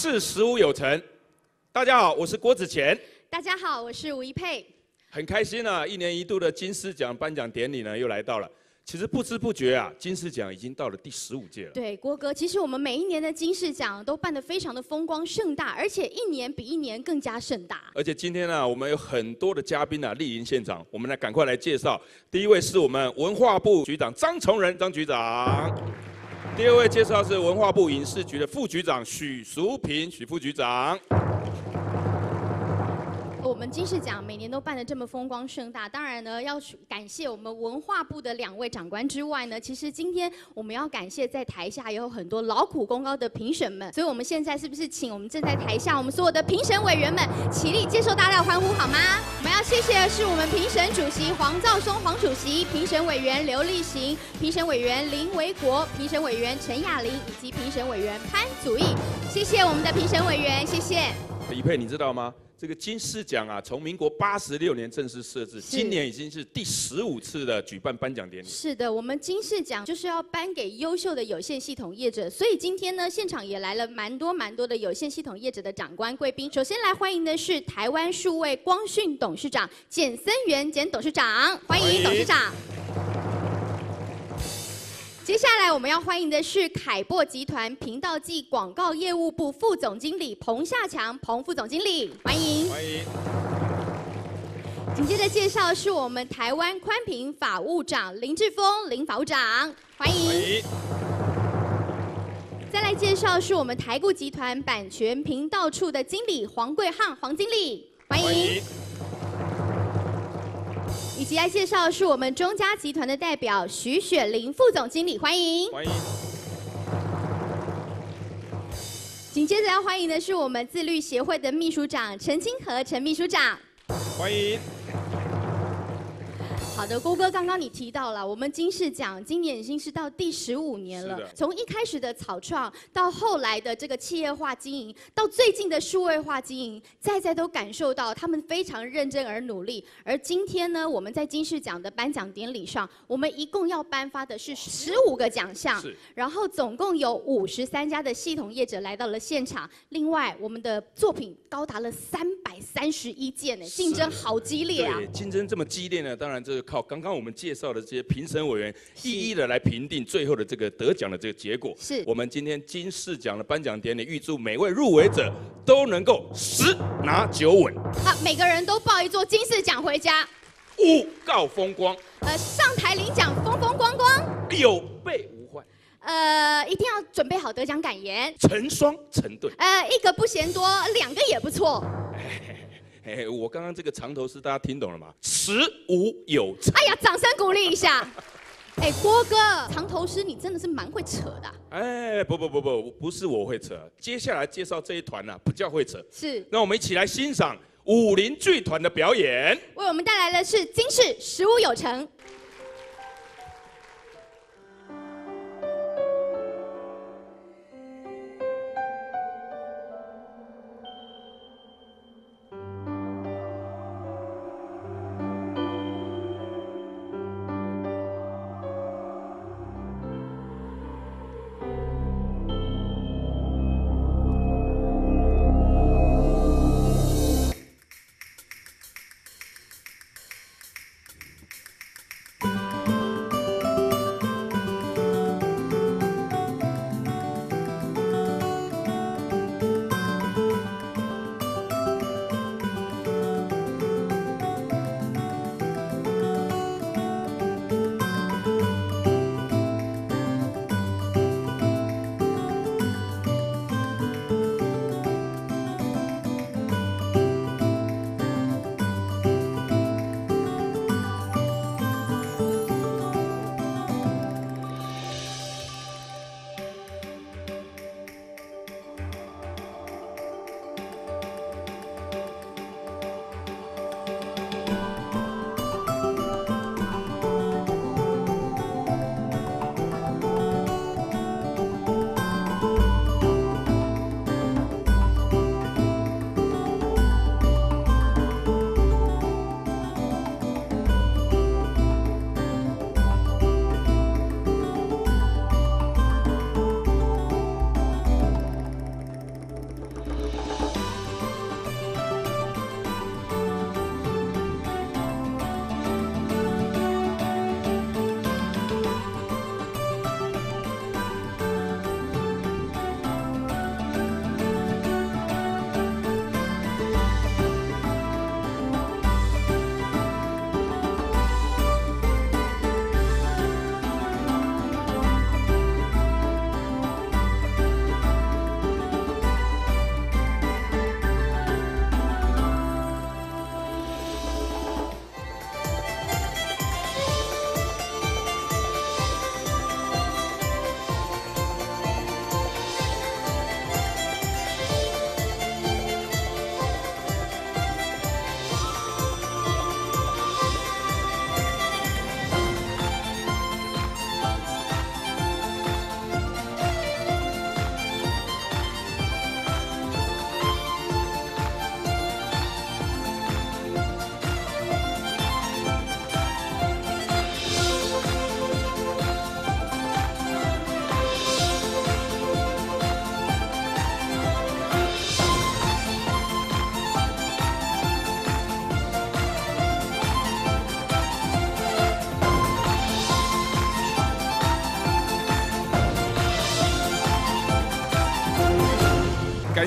事实务有成。大家好，我是郭子乾。 大家好，我是吴一佩。 很开心啊，一年一度的金狮奖颁奖典礼呢又来到了。其实不知不觉啊，金狮奖已经到了第15届了。 对，郭哥，其实我们每一年的金狮奖都办得非常的风光盛大，而且一年比一年更加盛大。 而且今天呢，我们有很多的嘉宾啊莅临现场，我们来赶快来介绍。第一位是我们文化部局长张崇仁张局长。第二位介绍是文化部影视局的副局长许淑萍许副局长。 我们金狮奖每年都办得这么风光盛大，当然呢，要感谢我们文化部的2位长官之外呢，其实今天我们要感谢在台下也有很多劳苦功高的评审们，所以我们现在是不是请我们正在台下我们所有的评审委员们起立接受大家的欢呼好吗？我们要谢谢的是我们评审主席黄兆松黄主席，评审委员刘立行，评审委员林维国，评审委员陈雅玲以及评审委员潘祖义，谢谢我们的评审委员，谢谢。 李佩，你知道吗？这个金狮奖啊，从民国86年正式设置，今年已经是第15次的举办颁奖典礼。 是的，我们金狮奖就是要颁给优秀的有线系统业者，所以今天呢，现场也来了蛮多的有线系统业者的长官贵宾。首先来欢迎的是台湾数位光讯董事长简森元简董事长，欢迎董事长。接下来我们要欢迎的是凯擘集团频道暨广告业务部副总经理彭夏强彭副总经理，欢迎。 欢迎。 紧接着介绍是我们台湾宽频法务长林志峰林法务长，欢迎。 欢迎。 再来介绍是我们台固集团版权频道处的经理黄贵汉黄经理，欢迎。 欢迎。 以及来介绍是我们中嘉集团的代表徐雪玲副总经理，欢迎。 欢迎。 紧接着要欢迎的是我们自律协会的秘书长陈清和陈秘书长， 欢迎。 好的，郭哥，刚刚你提到了，我们金狮奖今年已经是到第15年了。从一开始的草创，到后来的这个企业化经营，到最近的数位化经营，在都感受到他们非常认真而努力。而今天呢，我们在金狮奖的颁奖典礼上，我们一共要颁发的是15个奖项，然后总共有53家的系统业者来到了现场。另外，我们的作品高达了331件呢，竞争好激烈啊！ 对，竞争这么激烈呢，当然这个靠刚刚我们介绍的这些评审委员一一的来评定最后的这个得奖的这个结果。 是我们今天金狮奖的颁奖典礼，预祝每位入围者都能够10拿9稳。 啊，每个人都抱一座金狮奖回家， 5告风光。 上台领奖风风光光， 有备无患。 一定要准备好得奖感言， 成双成对。 一个不嫌多，2个也不错。 我刚刚这个长头诗大家听懂了吗？10无有成。 哎呀，掌声鼓励一下。郭哥，长头诗你真的是蛮会扯的。 不是我会扯，接下来介绍这一团呢，不叫会扯。 是。 那我们一起来欣赏武林剧团的表演， 为我们带来的是金狮15有成。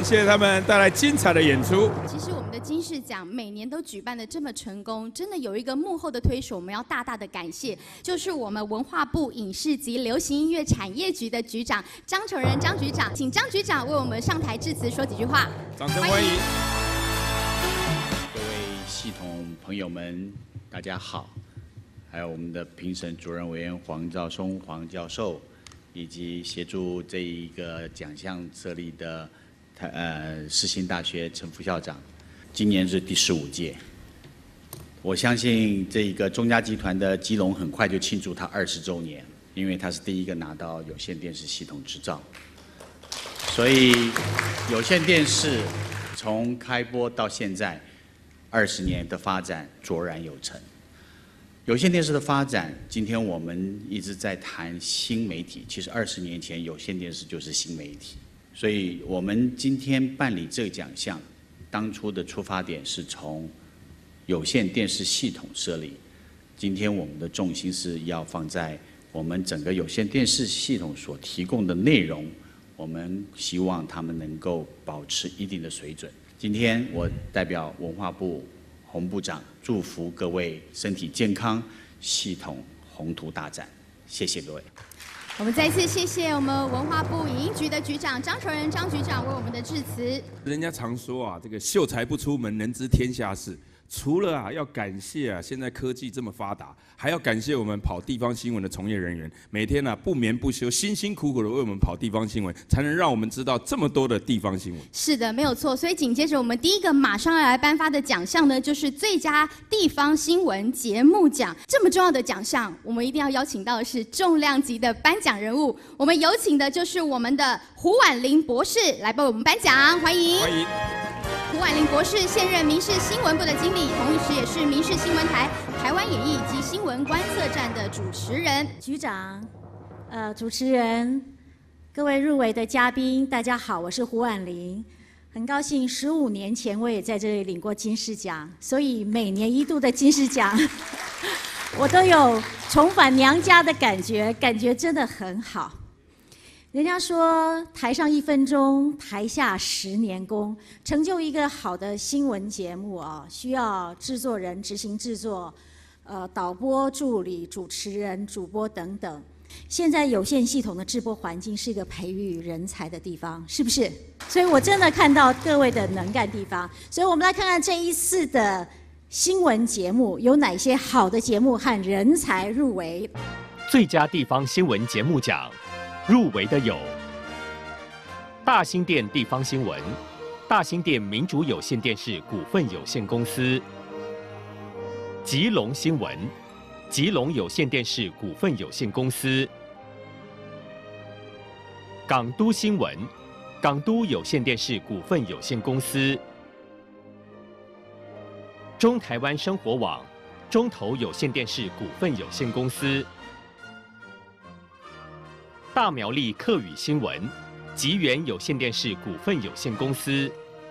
谢他们带来精彩的演出。 其实我们的金视奖每年都举办的这么成功，真的有一个幕后的推手，我们要大大的感谢，就是我们文化部影视及流行音乐产业局的局长张崇仁张局长，请张局长为我们上台致辞，说几句话。 掌声欢迎。 各位系统朋友们，大家好，还有我们的评审主任委员黄兆松黄教授，以及协助这一个奖项设立的世新大学陈副校长。今年是第15届，我相信这个中嘉集团的基隆很快就庆祝它20周年，因为它是第一个拿到有线电视系统执照，所以有线电视从开播到现在20年的发展卓然有成。有线电视的发展，今天我们一直在谈新媒体，其实20年前有线电视就是新媒体，所以我们今天办理这个奖项，当初的出发点是从有线电视系统设立，今天我们的重心是要放在我们整个有线电视系统所提供的内容，我们希望他们能够保持一定的水准。今天我代表文化部洪部长祝福各位身体健康，系统宏图大展。谢谢各位。 我们再次谢谢我们文化部影音局的局长张崇仁张局长为我们的致辞。 人家常说啊，这个秀才不出门，能知天下事。除了要感谢现在科技这么发达，还要感谢我们跑地方新闻的从业人员，每天不眠不休，辛辛苦苦的为我们跑地方新闻，才能让我们知道这么多的地方新闻。 是的，没有错。所以紧接着我们第一个马上要来颁发的奖项呢，就是最佳地方新闻节目奖。这么重要的奖项，我们一定要邀请到的是重量级的颁奖人物。我们有请的就是我们的胡婉玲博士来为我们颁奖，欢迎。 欢迎。 胡婉玲博士现任民视新闻部的经理，同时也是民视新闻台、台湾演艺以及新闻观测站的主持人。 局长，主持人，各位入围的嘉宾，大家好，我是胡婉玲。很高兴15年前我也在这里领过金视奖，所以每年一度的金视奖，我都有重返娘家的感觉，感觉真的很好。人家说台上1分钟，台下10年功。成就一个好的新闻节目啊，需要制作人执行制作，导播助理、主持人、主播等等。现在有线系统的制播环境是一个培育人才的地方，是不是？所以我真的看到各位的能干地方。所以我们来看看这一次的新闻节目有哪些好的节目和人才入围。 最佳地方新闻节目奖。入围的有大兴店地方新闻、大兴店民主有线电视股份有限公司、吉隆新闻、吉隆有线电视股份有限公司、港都新闻、港都有线电视股份有限公司、中台湾生活网、中投有线电视股份有限公司。大苗栗客语新闻、吉源有线电视股份有限公司。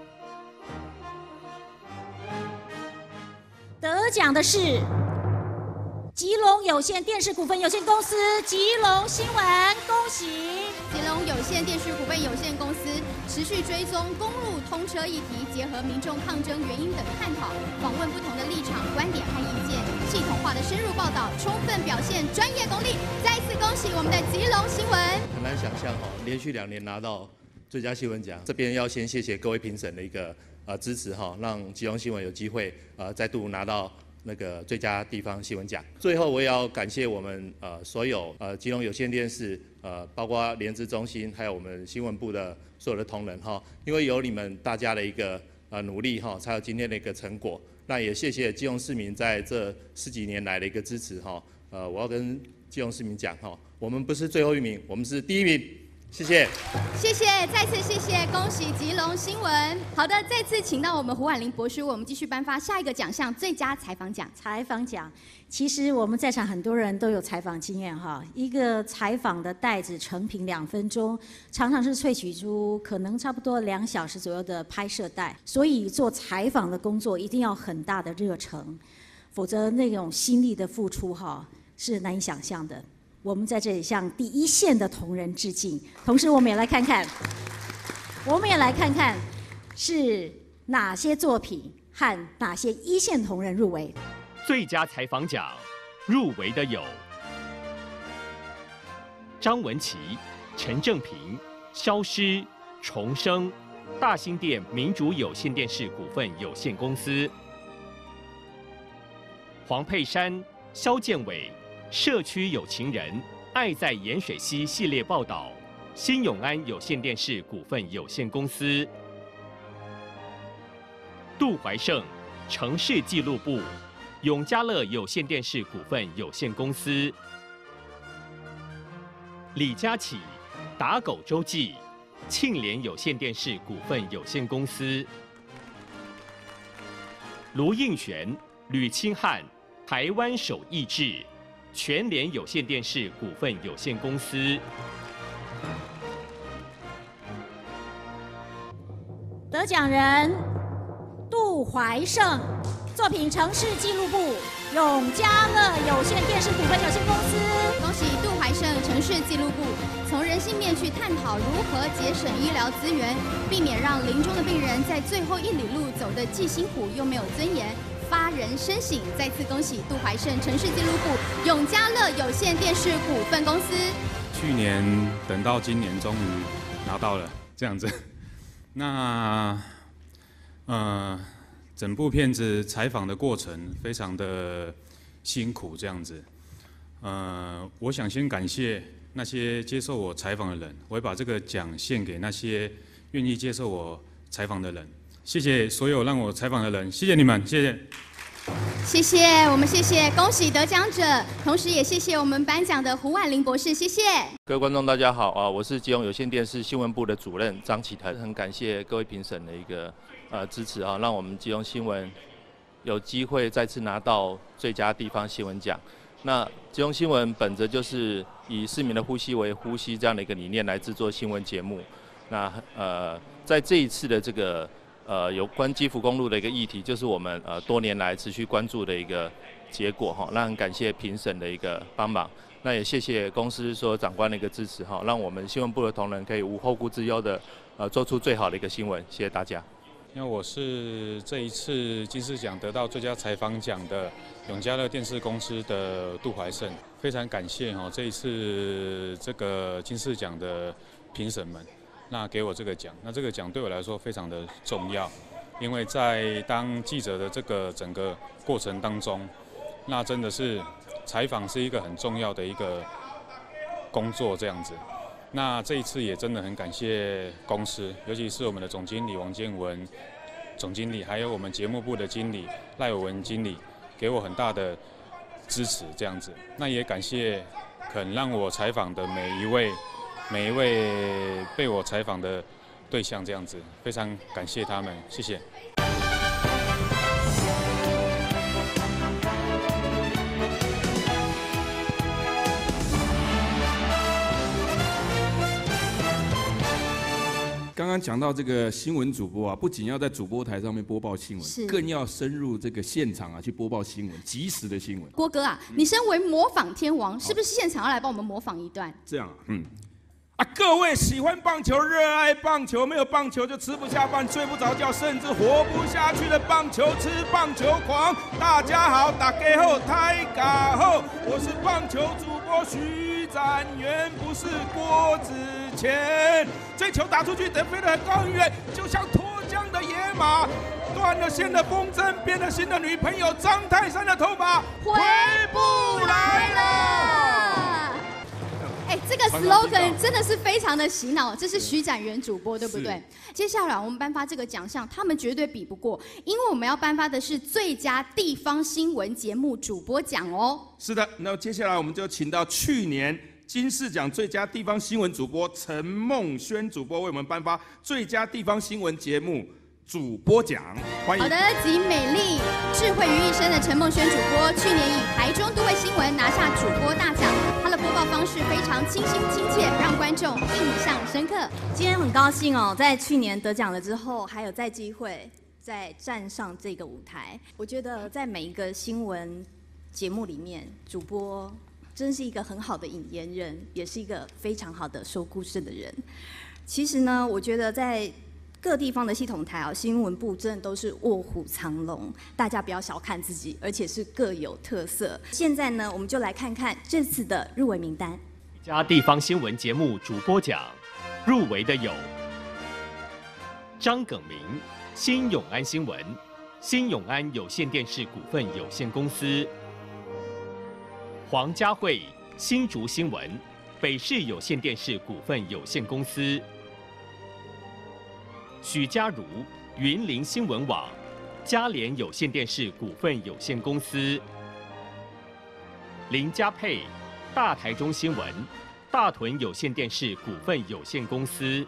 得奖的是吉隆有线电视股份有限公司、吉隆新闻，恭喜！ 吉隆有线电视股份有限公司持续追踪公路通车议题，结合民众抗争原因等探讨，访问不同的立场、观点和意见，系统化的深入报道，充分表现专业功力。再一次恭喜我们的吉隆新闻！ 很难想象连续2年拿到最佳新闻奖，这边要先谢谢各位评审的一个支持让吉隆新闻有机会再度拿到那个最佳地方新闻奖。最后我也要感谢我们所有吉隆有线电视包括联资中心还有我们新闻部的所有的同仁因为有你们大家的一个努力才有今天的一个成果。那也谢谢基隆市民在这10几年来的一个支持我要跟基隆市民讲我们不是最后1名，我们是第1名。谢谢， 谢谢，再次谢谢，恭喜吉隆新闻。好的，再次请到我们胡婉玲博士，我们继续颁发下一个奖项——最佳采访奖。 采访奖，其实我们在场很多人都有采访经验哈。一个采访的带子成品2分钟，常常是萃取出可能差不多2小时左右的拍摄带，所以做采访的工作一定要很大的热忱，否则那种心力的付出是难以想象的。我们在这里向第一线的同仁致敬，同时我们也来看看我们也来看看是哪些作品和哪些一线同仁入围。 最佳采访奖入围的有张文琪、陈正平、消失、重生、大兴电民主有线电视股份有限公司；黄佩珊、肖建伟、社区有情人、爱在盐水溪系列报道、新永安有线电视股份有限公司；杜怀胜、城市纪录部、永嘉乐有线电视股份有限公司；李佳琦、打狗周记、庆联有线电视股份有限公司；卢应璇、吕清汉、台湾首益智、全联有线电视股份有限公司。 得奖人杜怀胜，作品《城市纪录部》，永嘉乐有线电视股份有限公司。 恭喜杜怀胜城市纪录部，从人性面去探讨如何节省医疗资源，避免让临终的病人在最后1里路走得既辛苦又没有尊严，发人深省。再次恭喜杜怀胜城市纪录部，永嘉乐有线电视股份公司。 去年等到今年终于拿到了，这样子。那整部片子采访的过程非常的辛苦，这样子。我想先感谢那些接受我采访的人，我会把这个奖献给那些愿意接受我采访的人。谢谢所有让我采访的人，谢谢你们，谢谢。 谢谢，我们谢谢，恭喜得奖者，同时也谢谢我们颁奖的胡婉玲博士，谢谢。 各位观众大家好啊，我是基隆有线电视新闻部的主任张启腾，很感谢各位评审的一个支持啊，让我们基隆新闻有机会再次拿到最佳地方新闻奖。那基隆新闻本着就是以市民的呼吸为呼吸这样的一个理念来制作新闻节目。那在这一次的这个有关基福公路的一个议题，就是我们多年来持续关注的一个结果哈。那很感谢评审的一个帮忙，那也谢谢公司所有长官的一个支持哈，让我们新闻部的同仁可以无后顾之忧的做出最好的一个新闻。谢谢大家。 因为我是这一次金视奖得到最佳采访奖的永嘉乐电视公司的杜怀胜，非常感谢这一次这个金视奖的评审们，那给我这个奖，那这个奖对我来说非常的重要，因为在当记者的这个整个过程当中，那真的是采访是一个很重要的一个工作这样子。那这一次也真的很感谢公司，尤其是我们的总经理王建文总经理，还有我们节目部的经理赖伟文经理，给我很大的支持这样子。那也感谢肯让我采访的每一位被我采访的对象这样子，非常感谢他们，谢谢。 刚刚讲到这个新闻主播啊，不仅要在主播台上面播报新是闻，更要深入这个现场啊，去播报新闻，及时的新闻。 郭哥啊，你身为模仿天王，是不是现场要来帮我们模仿一段？ 这样啊，各位喜欢棒球、热爱棒球，没有棒球就吃不下饭、睡不着觉，甚至活不下去的棒球吃棒球狂。大家好，大家好，太嘎好，我是棒球主播徐展元，不是郭子乾。这球打出去，得飞得很高很远，就像脱缰的野马。断了线的风筝，变了心的女朋友，张泰山的头发回不来了。 哎，这个 slogan 真的是非常的洗脑，这是徐展元主播，对不对？接下来我们颁发这个奖项，他们绝对比不过，因为我们要颁发的是最佳地方新闻节目主播奖哦。 是的，那接下来我们就请到去年金视奖最佳地方新闻主播陈梦轩主播为我们颁发最佳地方新闻节目主播奖，欢迎。 好的，集美丽、智慧于一身的陈梦轩主播，去年以台中都会新闻拿下主播大奖。他的播报方式非常清新亲切，让观众印象深刻。 今天很高兴哦，在去年得奖了之后，还有再机会再站上这个舞台。我觉得在每一个新闻节目里面，主播真是一个很好的引言人，也是一个非常好的说故事的人。 其实呢，我觉得在各地方的系统台新闻部真的都是卧虎藏龙，大家不要小看自己，而且是各有特色。现在呢，我们就来看看这次的入围名单。 最佳地方新闻节目主播奖入围的有张耿明、新永安新闻、新永安有线电视股份有限公司；黄佳慧、新竹新闻、北市有线电视股份有限公司；许佳如、云林新闻网、嘉联有线电视股份有限公司；林佳佩、大台中新闻、大屯有线电视股份有限公司。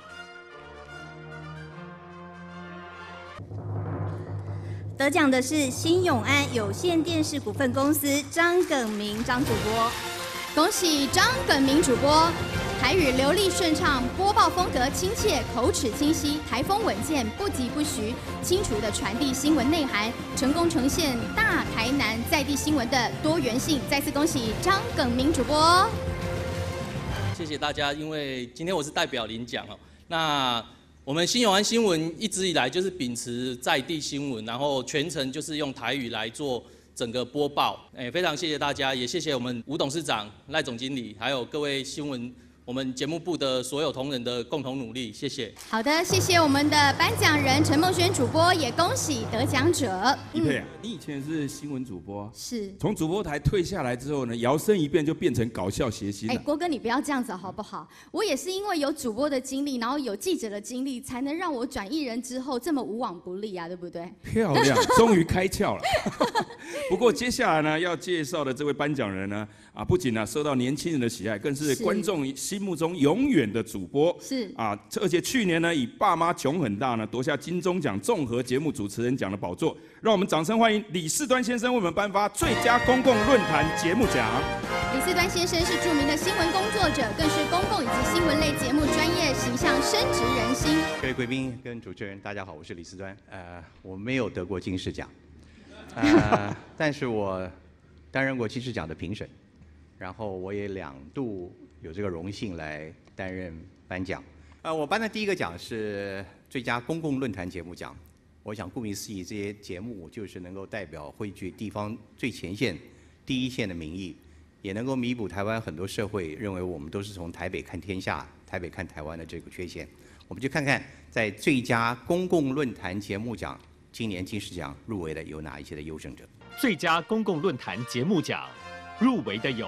得奖的是新永安有线电视股份公司张耿明张主播， 恭喜张耿明主播，台语流利顺畅，播报风格亲切，口齿清晰，台风稳健，不疾不徐，清楚地传递新闻内涵，成功呈现大台南在地新闻的多元性。再次恭喜张耿明主播。 谢谢大家，因为今天我是代表领奖哦。那我们新永安新闻一直以来就是秉持在地新闻，然后全程就是用台语来做整个播报。非常谢谢大家，也谢谢我们吴董事长、赖总经理，还有各位新闻我们节目部的所有同仁的共同努力，谢谢。 好的，谢谢我们的颁奖人陈梦轩主播，也恭喜得奖者。 一佩啊，你以前是新闻主播， 是从主播台退下来之后呢，摇身一变就变成搞笑谐星了。 郭哥，你不要这样子好不好？我也是因为有主播的经历，然后有记者的经历，才能让我转艺人之后这么无往不利啊，对不对？ 漂亮，终于开窍了。不过接下来呢，要介绍的这位颁奖人呢，不仅受到年轻人的喜爱，更是观众心目中永远的主播。 是而且去年呢，以爸妈穷很大呢，夺下金钟奖综合节目主持人奖的宝座。让我们掌声欢迎李四端先生为我们颁发最佳公共论坛节目奖。 李四端先生是著名的新闻工作者，更是公共以及新闻类节目专业形象深植人心。 各位贵宾跟主持人，大家好，我是李四端。我没有得过金狮奖，但是我担任过金狮奖的评审，然后我也2度有这个荣幸来担任颁奖。我颁的第一个奖是最佳公共论坛节目奖。我想顾名思义，这些节目就是能够代表汇聚地方最前线、第一线的民意，也能够弥补台湾很多社会认为我们都是从台北看天下、台北看台湾的这个缺陷。我们就看看在最佳公共论坛节目奖今年金狮奖入围的有哪一些的优胜者。 最佳公共论坛节目奖入围的有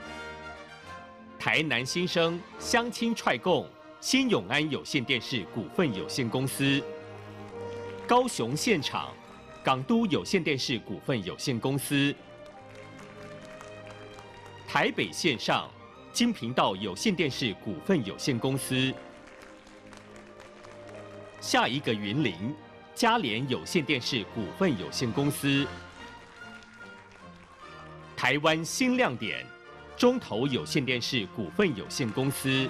台南新生乡亲踹共新永安有线电视股份有限公司、高雄现场港都有线电视股份有限公司、台北线上金频道有线电视股份有限公司、下一个云林嘉联有线电视股份有限公司、台湾新亮点中投有线电视股份有限公司。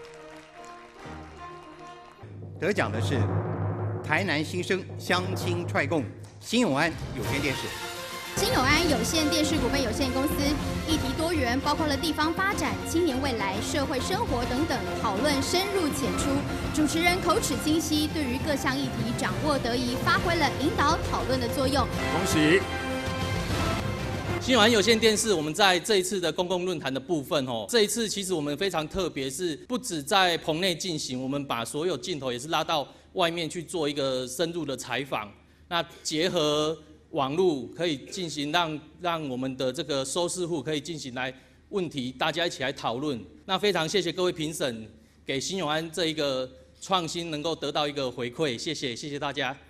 得奖的是台南新生乡亲踹共新永安有线电视。 新永安有线电视股份有限公司议题多元，包括了地方发展、青年未来、社会生活等等，讨论深入浅出，主持人口齿清晰，对于各项议题掌握得宜，发挥了引导讨论的作用。 恭喜！ 新永安有线电视，我们在这一次的公共论坛的部分，这一次其实我们非常特别，是不止在棚内进行，我们把所有镜头也是拉到外面去做一个深入的采访。那结合网络，可以进行让我们的这个收视户可以进行来问题，大家一起来讨论。那非常谢谢各位评审给新永安这一个创新能够得到一个回馈，谢谢大家。